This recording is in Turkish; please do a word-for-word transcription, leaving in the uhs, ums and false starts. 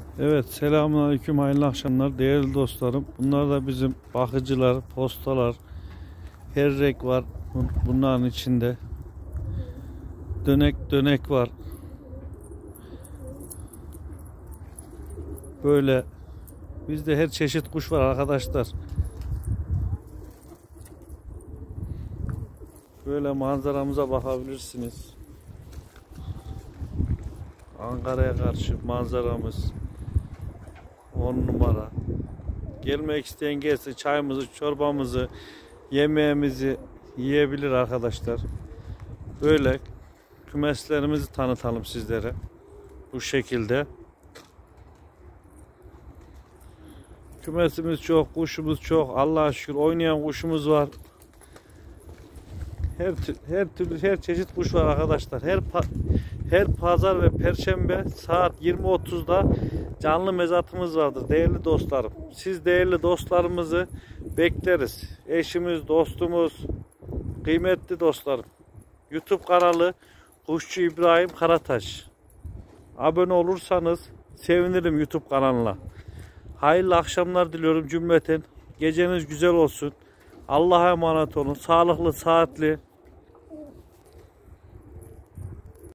Evet, selamünaleyküm, hayırlı akşamlar değerli dostlarım. Bunlar da bizim bakıcılar, postalar, her renk var bunların içinde. Dönek dönek var. Böyle bizde her çeşit kuş var arkadaşlar. Böyle manzaramıza bakabilirsiniz. Ankara'ya karşı manzaramız on numara. Gelmek isteyen gelsin, çayımızı, çorbamızı, yemeğimizi yiyebilir arkadaşlar. Böyle kümeslerimizi tanıtalım sizlere. Bu şekilde. Kümesimiz çok, kuşumuz çok. Allah'a şükür oynayan kuşumuz var. Her her türlü her çeşit kuş var arkadaşlar. Her her pazar ve perşembe saat yirmi otuzda canlı mezatımız vardır değerli dostlarım. Siz değerli dostlarımızı bekleriz. Eşimiz, dostumuz, kıymetli dostlarım. YouTube kanalı Kuşçu İbrahim Karataş. Abone olursanız sevinirim YouTube kanalına. Hayırlı akşamlar diliyorum cümleten. Geceniz güzel olsun. Allah'a emanet olun. Sağlıklı, saatli.